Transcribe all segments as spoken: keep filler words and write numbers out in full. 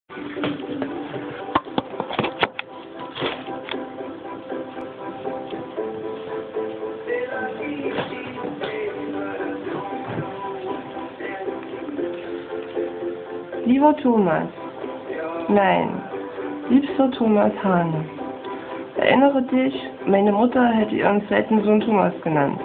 Lieber Thomas, nein, liebster Thomas Hane, erinnere dich, meine Mutter hätte ihren zweiten Sohn Thomas genannt.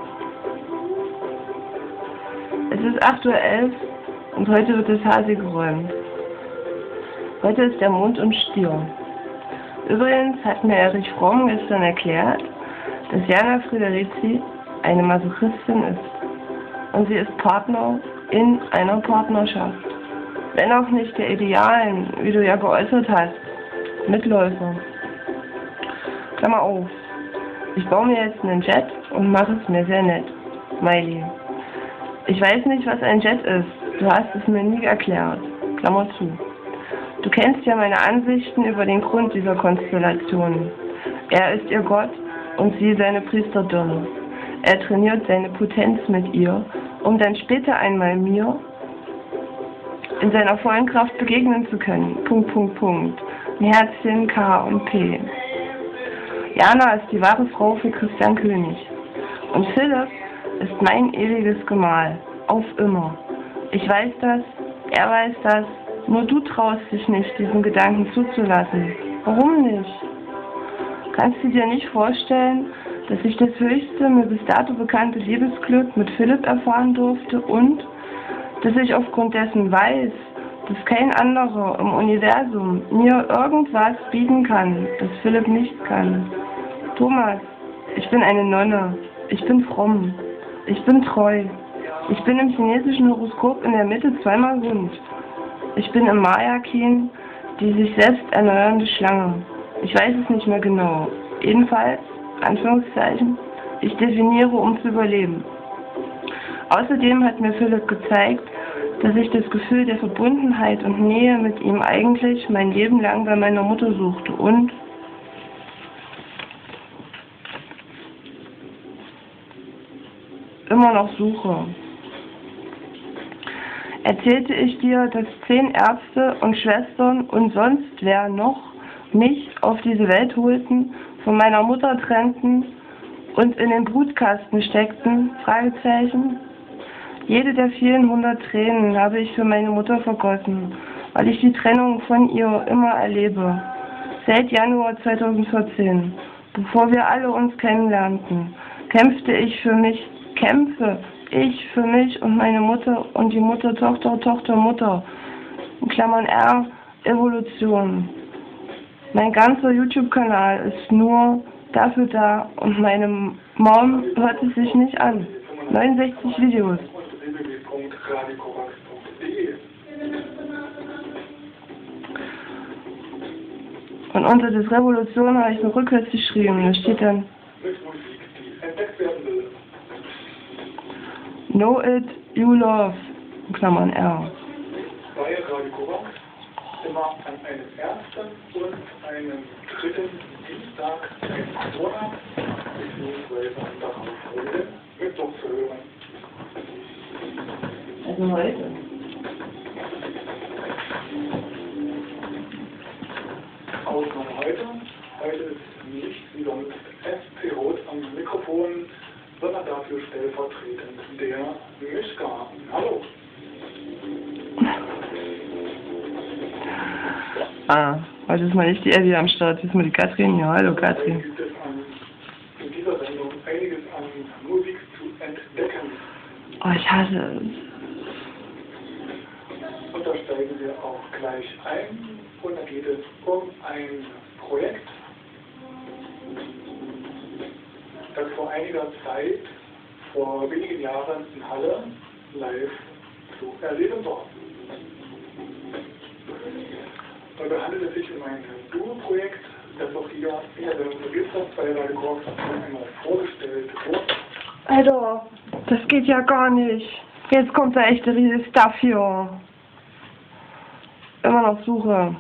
Es ist acht Uhr elf und heute wird das Hasi geräumt. Heute ist der Mond und Stier. Übrigens hat mir Erich Fromm gestern erklärt, dass Jana Friederici eine Masochistin ist. Und sie ist Partner in einer Partnerschaft. Wenn auch nicht der idealen, wie du ja geäußert hast, Mitläufer. Klammer auf. Ich baue mir jetzt einen Jet und mache es mir sehr nett. Miley. Ich weiß nicht, was ein Jet ist. Du hast es mir nie erklärt. Klammer zu. Du kennst ja meine Ansichten über den Grund dieser Konstellation. Er ist ihr Gott und sie seine Priesterdirne. Er trainiert seine Potenz mit ihr, um dann später einmal mir in seiner vollen Kraft begegnen zu können. Punkt, Punkt, Punkt. Ein Herzchen, K und P. Jana ist die wahre Frau für Christian König. Und Philipp ist mein ewiges Gemahl. Auf immer. Ich weiß das, er weiß das, nur du traust dich nicht, diesen Gedanken zuzulassen. Warum nicht? Kannst du dir nicht vorstellen, dass ich das höchste, mir bis dato bekannte Liebesglück mit Philipp erfahren durfte und dass ich aufgrund dessen weiß, dass kein anderer im Universum mir irgendwas bieten kann, das Philipp nicht kann. Thomas, ich bin eine Nonne, ich bin fromm, ich bin treu, ich bin im chinesischen Horoskop in der Mitte zweimal rund. Ich bin im Maya-Kin die sich selbst erneuernde Schlange. Ich weiß es nicht mehr genau. Jedenfalls, Anführungszeichen, ich definiere, um zu überleben. Außerdem hat mir Philipp gezeigt, dass ich das Gefühl der Verbundenheit und Nähe mit ihm eigentlich mein Leben lang bei meiner Mutter suchte und immer noch suche. Erzählte ich dir, dass zehn Ärzte und Schwestern und sonst wer noch mich auf diese Welt holten, von meiner Mutter trennten und in den Brutkasten steckten? Fragezeichen. Jede der vielen hundert Tränen habe ich für meine Mutter vergossen, weil ich die Trennung von ihr immer erlebe. Seit Januar zweitausendvierzehn, bevor wir alle uns kennenlernten, kämpfte ich für mich, kämpfe ich für mich und meine Mutter und die Mutter, Tochter, Tochter, Mutter. In Klammern R, Evolution. Mein ganzer YouTube-Kanal ist nur dafür da und meine Mom hört es sich nicht an. neunundsechzig Videos. Und unter das Revolution habe ich eine Rückwärts geschrieben. Da steht dann Know it, you love. In Klammern R. Bei Radio Kovacs immer an einem ersten und einem dritten Dienstag im Monat beziehungsweise am darauffolgenden Mittwoch zu hören. Also heute. Ausnahme heute. Heute ist nicht wieder mit S P Roth am Mikrofon, sondern dafür stellvertretend der Mischka. Hallo. Ah, heute ist mal nicht die Eddie am Start, jetzt mal die Katrin. Ja, hallo Katrin. Gibt es an, in dieser Sendung einiges an Musik zu entdecken. Oh, ich hasse es. Und da steigen wir auch gleich ein. Und da geht es um ein Projekt, das vor einiger Zeit, vor wenigen Jahren in Halle live zu erleben war. Dabei handelt es sich um ein Duo-Projekt, das auch hier in der Register bei Radio Kovacs einmal vorgestellt wurde. Alter, das geht ja gar nicht. Jetzt kommt der echte riesige Stuff hier. Immer noch Suche.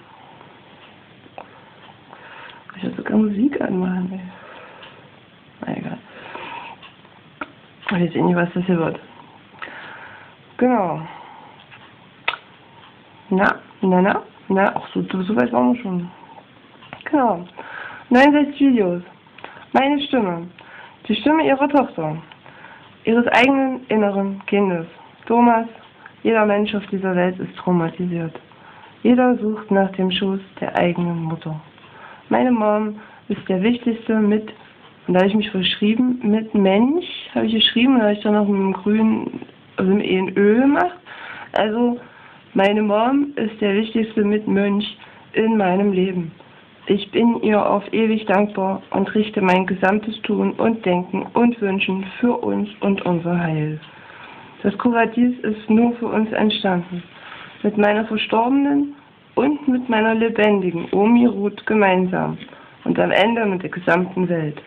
Ich will sogar Musik anmachen, ey. Na egal. Ich weiß eh nicht, was das hier wird. Genau. Na, na, na. Na, ach so, so weit waren wir schon. Genau. neunundsechzig Videos. Meine Stimme. Die Stimme ihrer Tochter. Ihres eigenen inneren Kindes. Thomas, jeder Mensch auf dieser Welt ist traumatisiert. Jeder sucht nach dem Schoß der eigenen Mutter. Meine Mom ist der wichtigste mit, und da habe ich mich verschrieben, mit Mensch, habe ich geschrieben, da habe ich dann noch mit dem grünen, also in Öl gemacht. Also, meine Mom ist der wichtigste Mitmensch in meinem Leben. Ich bin ihr auf ewig dankbar und richte mein gesamtes Tun und Denken und Wünschen für uns und unser Heil. Das Kuratives ist nur für uns entstanden. Mit meiner verstorbenen und mit meiner lebendigen Omi Ruth gemeinsam. Und am Ende mit der gesamten Welt.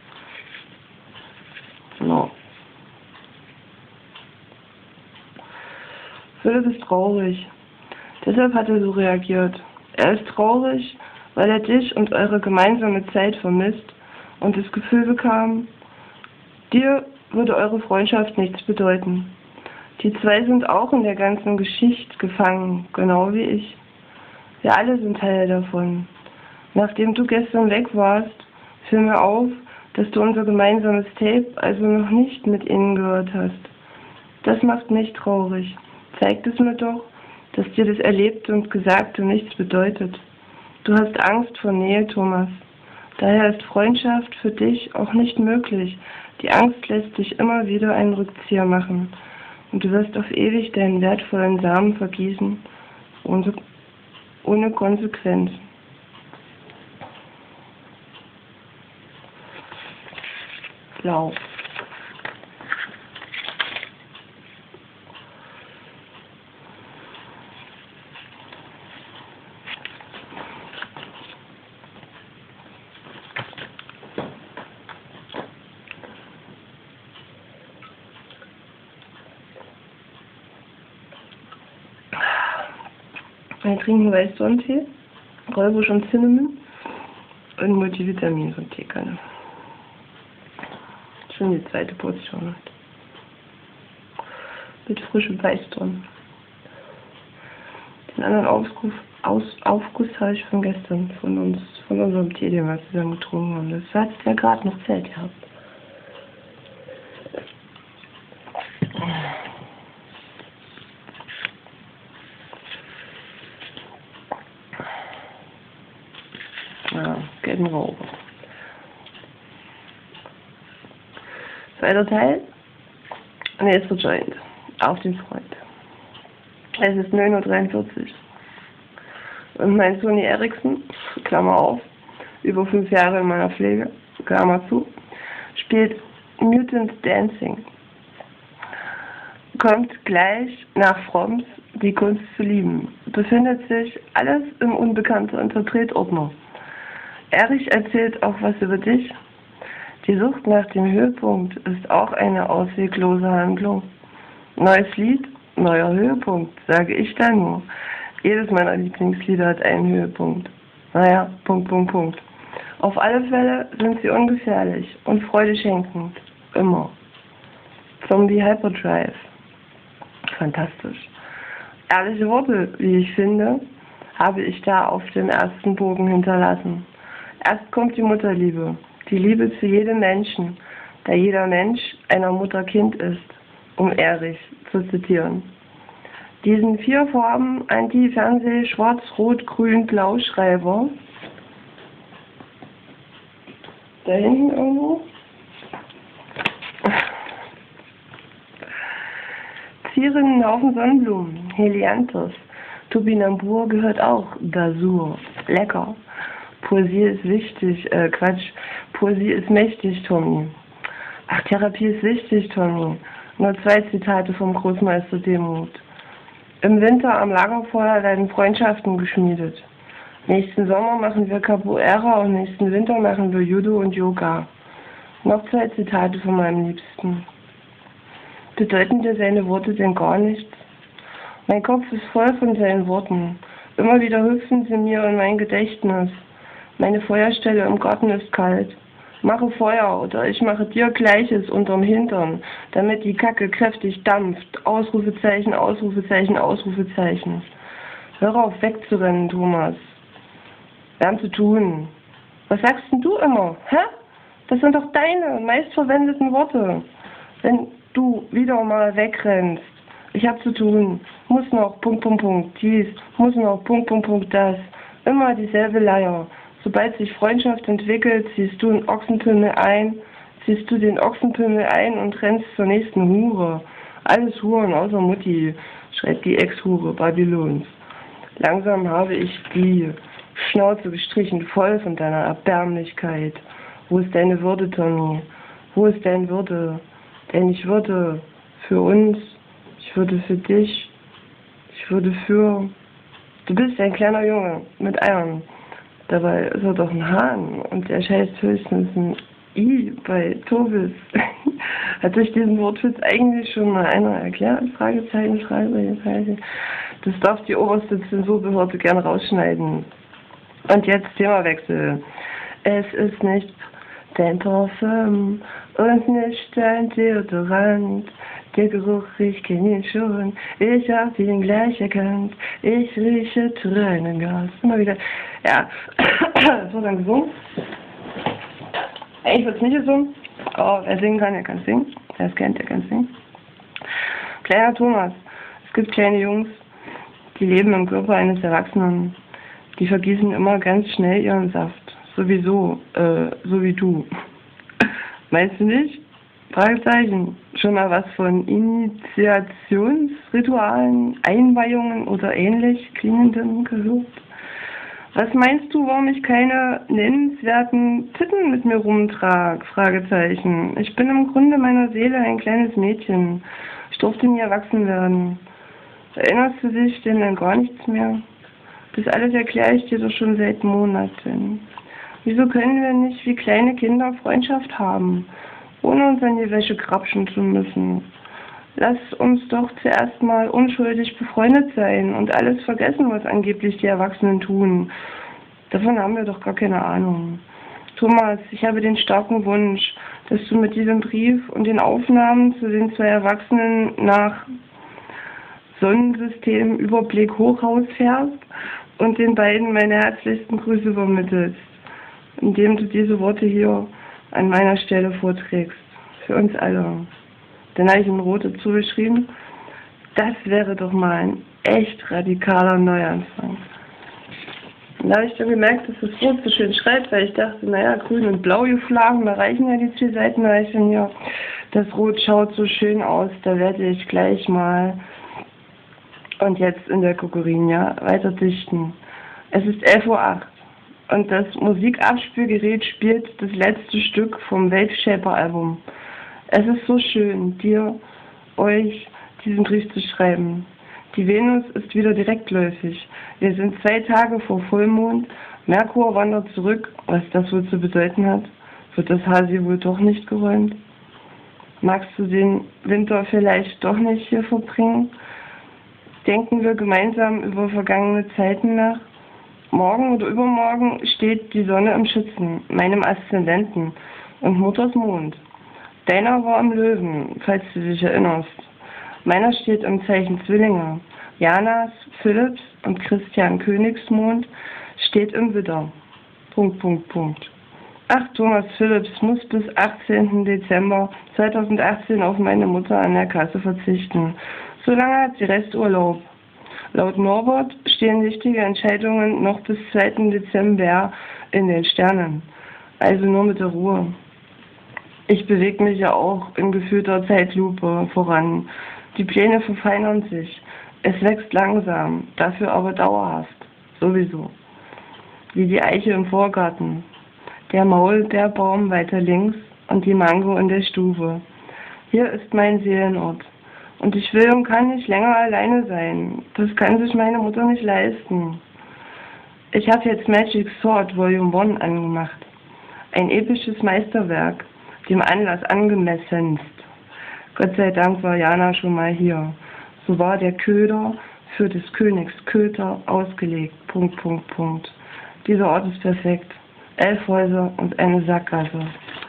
No. Philipp ist traurig. Deshalb hat er so reagiert. Er ist traurig, weil er dich und eure gemeinsame Zeit vermisst und das Gefühl bekam, dir würde eure Freundschaft nichts bedeuten. Die zwei sind auch in der ganzen Geschichte gefangen, genau wie ich. Wir alle sind Teil davon. Nachdem du gestern weg warst, fiel mir auf, dass du unser gemeinsames Tape also noch nicht mit ihnen gehört hast. Das macht mich traurig. Zeigt es mir doch, dass dir das Erlebte und Gesagte nichts bedeutet. Du hast Angst vor Nähe, Thomas. Daher ist Freundschaft für dich auch nicht möglich. Die Angst lässt dich immer wieder einen Rückzieher machen. Und du wirst auf ewig deinen wertvollen Samen vergießen, ohne, ohne Konsequenzen. Blau. Wir trinken Weißdorntee, Räubusch und Cinnamon und Multivitamin von Teekanne. Schon die zweite Portion. Mit frischem Weißdorn. Den anderen Aufguss, Aus, Aufguss habe ich von gestern, von uns, von unserem Tee, den wir zusammen getrunken haben. Das hat ja gerade noch Zeit gehabt. Ja, gelben Rauch. Zweiter Teil. Nächster Joint. Auf den Freund. Es ist neun Uhr dreiundvierzig. Und mein Sony Ericsson, Klammer auf, über fünf Jahre in meiner Pflege, Klammer zu, spielt Mutant Dancing. Kommt gleich nach Fromms Die Kunst zu lieben. Befindet sich alles im Unbekannte Interpretordner. Erich erzählt auch was über dich. Die Sucht nach dem Höhepunkt ist auch eine ausweglose Handlung. Neues Lied, neuer Höhepunkt, sage ich dann nur. Jedes meiner Lieblingslieder hat einen Höhepunkt. Naja, Punkt, Punkt, Punkt. Auf alle Fälle sind sie ungefährlich und freudeschenkend. Immer. Zombie Hyperdrive. Fantastisch. Ehrliche Worte, wie ich finde, habe ich da auf dem ersten Bogen hinterlassen. Erst kommt die Mutterliebe, die Liebe zu jedem Menschen, da jeder Mensch einer Mutter Kind ist, um Erich zu zitieren. Diesen vier Farben Anti-Fernseh, Schwarz, Rot, Grün, Blau Schreiber, da hinten irgendwo, zieren einen Haufen Sonnenblumen, Helianthus, Topinambur gehört auch, Dasur, lecker. Poesie ist wichtig, äh, Quatsch, Poesie ist mächtig, Tommy. Ach, Therapie ist wichtig, Tommy. Nur zwei Zitate vom Großmeister Demut. Im Winter am Lagerfeuer werden Freundschaften geschmiedet. Nächsten Sommer machen wir Capoeira und nächsten Winter machen wir Judo und Yoga. Noch zwei Zitate von meinem Liebsten. Bedeuten dir seine Worte denn gar nichts? Mein Kopf ist voll von seinen Worten. Immer wieder hüpfen sie mir in mein Gedächtnis. Meine Feuerstelle im Garten ist kalt. Mache Feuer oder ich mache dir Gleiches unterm Hintern, damit die Kacke kräftig dampft. Ausrufezeichen, Ausrufezeichen, Ausrufezeichen. Hör auf wegzurennen, Thomas. Wir haben zu tun. Was sagst denn du immer? Hä? Das sind doch deine meistverwendeten Worte. Wenn du wieder mal wegrennst. Ich hab zu tun. Muss noch, Punkt, Punkt, Punkt, dies. Muss noch, Punkt, Punkt, Punkt, das. Immer dieselbe Leier. Sobald sich Freundschaft entwickelt, ziehst du einen Ochsenpimmel ein, ziehst du den Ochsenpimmel ein und rennst zur nächsten Hure. Alles Huren außer Mutti, schreit die Ex-Hure Babylons. Langsam habe ich die Schnauze gestrichen, voll von deiner Erbärmlichkeit. Wo ist deine Würde, Tommy? Wo ist deine Würde? Denn ich würde für uns, ich würde für dich, ich würde für... Du bist ein kleiner Junge mit Eiern. Dabei ist er doch ein Hahn und er scheißt höchstens ein I bei Tobis. Hat sich diesen Wortwitz eigentlich schon mal einer erklärt? Fragezeichen, Fragezeichen. Das darf die oberste Zensurbehörde gern rausschneiden. Und jetzt Themawechsel. Es ist nicht dein Parfüm und nicht dein Deodorant. Der Geruch, ich kenne ihn schon. Ich hab ihn gleich erkannt. Ich rieche Tränengas. Immer wieder. Ja, das wird dann gesungen. Eigentlich wird es nicht gesungen. Aber wer singen kann, der kann singen. Wer es kennt, der kann singen. Kleiner Thomas. Es gibt kleine Jungs, die leben im Körper eines Erwachsenen. Die vergießen immer ganz schnell ihren Saft. Sowieso, äh, so wie du. Meinst du nicht? Fragezeichen. Schon mal was von Initiationsritualen, Einweihungen oder ähnlich klingenden gehört? Was meinst du, warum ich keine nennenswerten Titten mit mir rumtrage? Fragezeichen. Ich bin im Grunde meiner Seele ein kleines Mädchen. Ich durfte nie erwachsen werden. Erinnerst du dich denn an gar nichts mehr? Das alles erkläre ich dir doch schon seit Monaten. Wieso können wir nicht wie kleine Kinder Freundschaft haben, ohne uns an die Wäsche krapschen zu müssen? Lass uns doch zuerst mal unschuldig befreundet sein und alles vergessen, was angeblich die Erwachsenen tun. Davon haben wir doch gar keine Ahnung. Thomas, ich habe den starken Wunsch, dass du mit diesem Brief und den Aufnahmen zu den zwei Erwachsenen nach Sonnensystem-Überblick Hochhaus fährst und den beiden meine herzlichsten Grüße übermittelst, indem du diese Worte hier an meiner Stelle vorträgst. Für uns alle. Dann habe ich in Rot dazu geschrieben, das wäre doch mal ein echt radikaler Neuanfang. Und da habe ich dann gemerkt, dass das Rot so schön schreibt, weil ich dachte, naja, grün und blau geflagen, da reichen ja die zwei Seiten, da ich dann hier, das Rot schaut so schön aus, da werde ich gleich mal und jetzt in der Kokorinia weiter dichten. Es ist elf Uhr acht und das Musikabspielgerät spielt das letzte Stück vom Wave Shaper Album. Es ist so schön, dir, euch diesen Brief zu schreiben. Die Venus ist wieder direktläufig. Wir sind zwei Tage vor Vollmond. Merkur wandert zurück. Was das wohl zu bedeuten hat, wird das Hasi wohl doch nicht geräumt. Magst du den Winter vielleicht doch nicht hier verbringen? Denken wir gemeinsam über vergangene Zeiten nach. Morgen oder übermorgen steht die Sonne im Schützen, meinem Aszendenten, und Mutters Mond. Deiner war im Löwen, falls du dich erinnerst. Meiner steht im Zeichen Zwillinge. Janas, Philipps und Christian Königsmond steht im Widder. Punkt, Punkt, Punkt. Ach, Thomas Philipps muss bis achtzehnten Dezember zweitausendachtzehn auf meine Mutter an der Kasse verzichten. Solange hat sie Resturlaub. Laut Norbert stehen wichtige Entscheidungen noch bis zweiten Dezember in den Sternen. Also nur mit der Ruhe. Ich bewege mich ja auch in gefühlter Zeitlupe voran. Die Pläne verfeinern sich. Es wächst langsam, dafür aber dauerhaft. Sowieso. Wie die Eiche im Vorgarten. Der Maulbeerbaum weiter links und die Mango in der Stube. Hier ist mein Seelenort. Und ich will und kann nicht länger alleine sein. Das kann sich meine Mutter nicht leisten. Ich habe jetzt Magic Sword Volume eins angemacht. Ein episches Meisterwerk, dem Anlass angemessenst. Gott sei Dank war Jana schon mal hier. So war der Köder für des Königs Köter ausgelegt. Punkt, Punkt, Punkt. Dieser Ort ist perfekt. Elf Häuser und eine Sackgasse.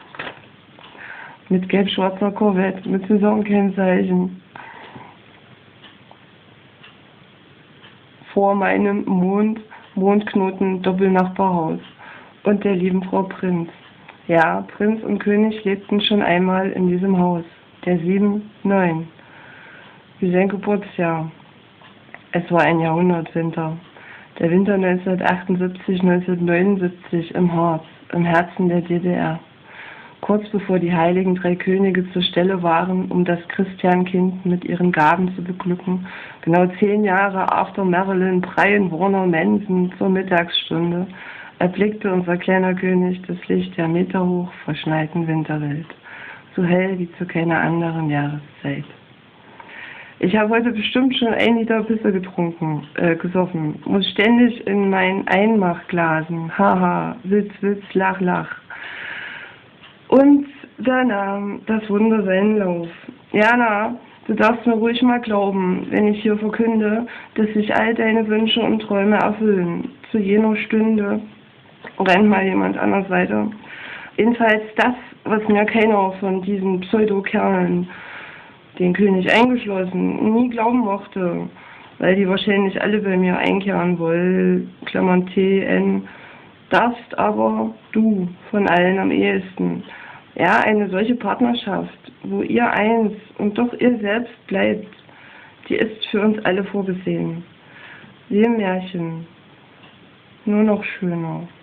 Mit gelb-schwarzer Corvette, mit Saisonkennzeichen. vor meinem Mond, Mondknoten Doppelnachbarhaus und der lieben Frau Prinz. Ja, Prinz und König lebten schon einmal in diesem Haus, der sieben neun, wie sein Geburtsjahr. Es war ein Jahrhundertwinter, der Winter neunzehnhundertachtundsiebzig neunzehnhundertneunundsiebzig im Harz, im Herzen der D D R. Kurz bevor die heiligen drei Könige zur Stelle waren, um das Christiankind mit ihren Gaben zu beglücken, genau zehn Jahre after Marilyn Brian Warner Manson zur Mittagsstunde, erblickte unser kleiner König das Licht der meterhoch verschneiten Winterwelt, so hell wie zu keiner anderen Jahreszeit. Ich habe heute bestimmt schon ein Liter Pisse getrunken, äh, gesoffen, muss ständig in mein Einmachglasen, haha, Witz, Witz, lach, lach. Und da nahm das Wunder seinen Lauf. Jana, du darfst mir ruhig mal glauben, wenn ich hier verkünde, dass sich all deine Wünsche und Träume erfüllen. Zu jener Stunde rennt mal jemand anders weiter. Jedenfalls das, was mir keiner von diesen Pseudokerlen, den König eingeschlossen, nie glauben mochte, weil die wahrscheinlich alle bei mir einkehren wollen, Klammern T N, darfst aber du von allen am ehesten. Ja, eine solche Partnerschaft, wo ihr eins und doch ihr selbst bleibt, die ist für uns alle vorgesehen. Wie im Märchen, nur noch schöner.